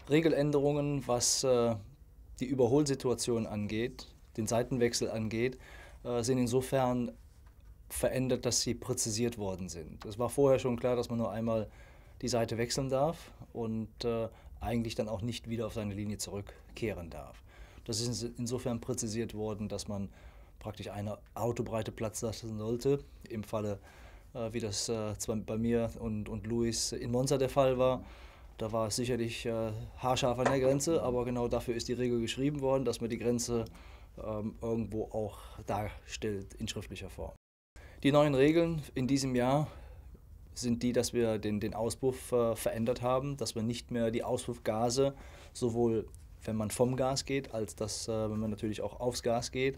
Regeländerungen, was die Überholsituation angeht, den Seitenwechsel angeht, sind insofern verändert, dass sie präzisiert worden sind. Es war vorher schon klar, dass man nur einmal die Seite wechseln darf und eigentlich dann auch nicht wieder auf seine Linie zurückkehren darf. Das ist insofern präzisiert worden, dass man praktisch eine Autobreite Platz lassen sollte. Im Falle, wie das zwar bei mir und Luis in Monza der Fall war, da war es sicherlich haarscharf an der Grenze, aber genau dafür ist die Regel geschrieben worden, dass man die Grenze irgendwo auch darstellt in schriftlicher Form. Die neuen Regeln in diesem Jahr sind die, dass wir den Auspuff verändert haben, dass wir nicht mehr die Auspuffgase, sowohl wenn man vom Gas geht, als dass, wenn man natürlich auch aufs Gas geht,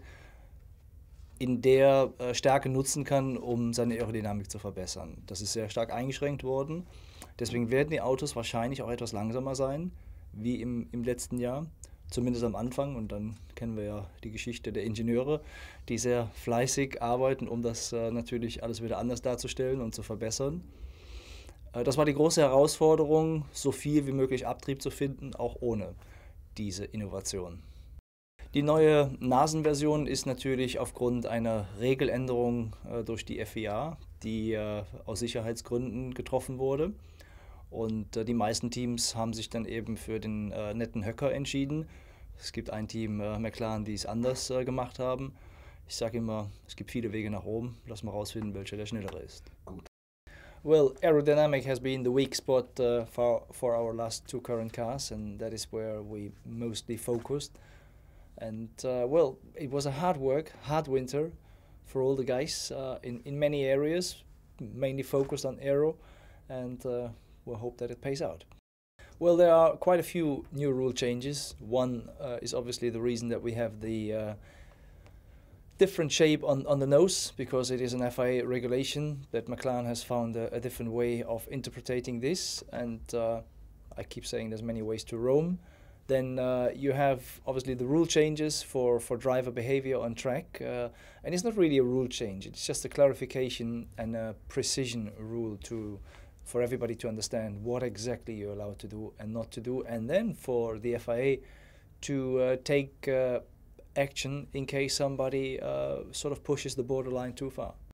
in der Stärke nutzen kann, um seine Aerodynamik zu verbessern. Das ist sehr stark eingeschränkt worden. Deswegen werden die Autos wahrscheinlich auch etwas langsamer sein, wie im letzten Jahr. Zumindest am Anfang, und dann kennen wir ja die Geschichte der Ingenieure, die sehr fleißig arbeiten, um das natürlich alles wieder anders darzustellen und zu verbessern. Das war die große Herausforderung, so viel wie möglich Abtrieb zu finden, auch ohne diese Innovation. Die neue Nasenversion ist natürlich aufgrund einer Regeländerung durch die FIA, die aus Sicherheitsgründen getroffen wurde. Und die meisten Teams haben sich dann eben für den netten Höcker entschieden. Es gibt ein Team, McLaren, die es anders gemacht haben. Ich sage immer, es gibt viele Wege nach oben. Lass mal rausfinden, welcher der schnellere ist. Gut. Well, aerodynamic has been the weak spot for our last two current cars, and that is where we mostly focused. And well, it was a hard work, hard winter for all the guys in many areas, mainly focused on aero, and we'll hope that it pays out. Well, there are quite a few new rule changes. One is obviously the reason that we have the different shape on the nose, because it is an FIA regulation that McLaren has found a different way of interpreting this, and I keep saying there's many ways to Rome. Then you have obviously the rule changes for driver behavior on track, and it's not really a rule change, it's just a clarification and a precision rule for everybody to understand what exactly you're allowed to do and not to do, and then for the FIA to take action in case somebody sort of pushes the borderline too far.